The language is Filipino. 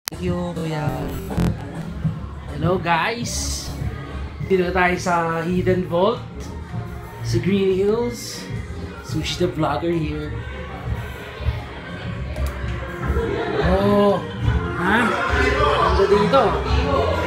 Thank you, kuya. Hello guys! Dito na tayo sa Hidden Vault sa Green Hills. Sushi the Vlogger here. Oh! Ha? Ano dito?